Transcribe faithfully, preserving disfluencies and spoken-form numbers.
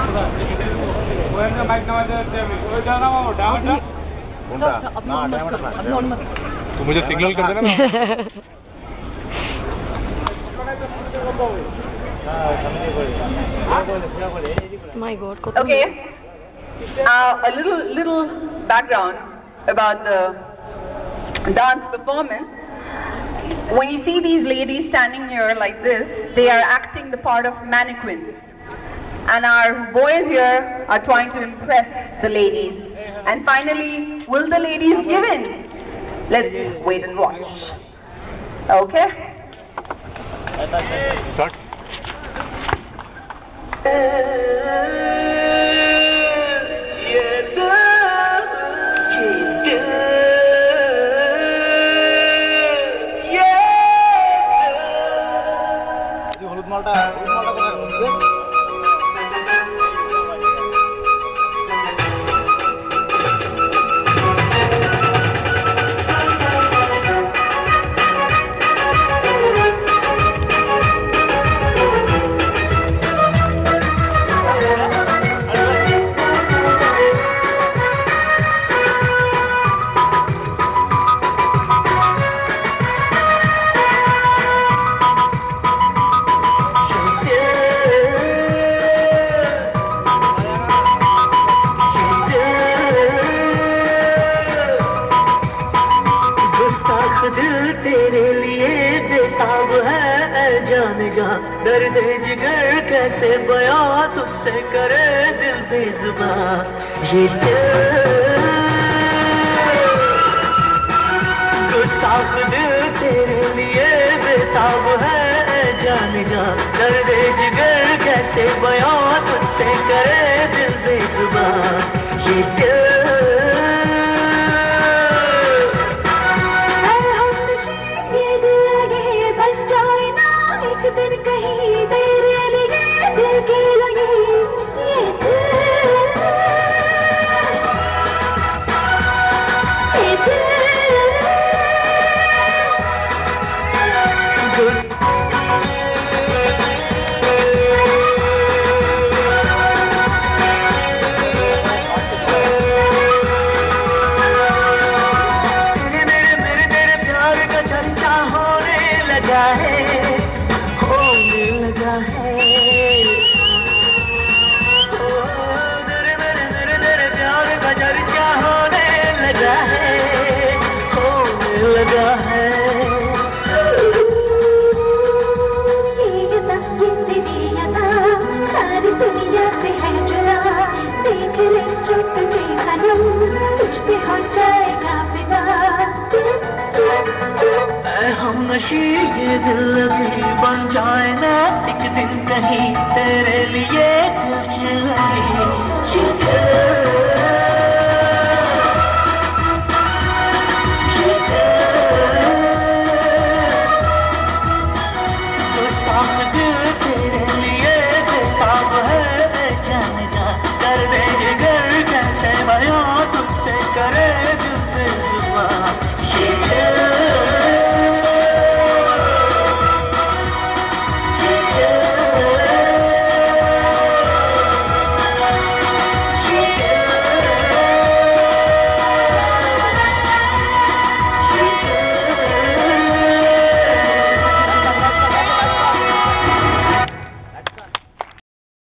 तू मुझे सिग्नल कर देना ना। My God. Okay. Uh, a little little background about the dance performance. When you see these ladies standing here like this, they are acting the part of mannequins. And our boys here are trying to impress the ladies. And finally, will the ladies give in? Let's wait and watch. Okay? Start. दर्द जिगर कैसे बयां तुझसे करे दिल बेजुबां ये गुस्ताख दिल तेरे लिए बेताब है जान जा दर्द जिगर कैसे बयां तुझसे करे दिल बेजुबां ये ये दिल भी बन जाए ना एक दिन कहीं तेरे लिए दिल चले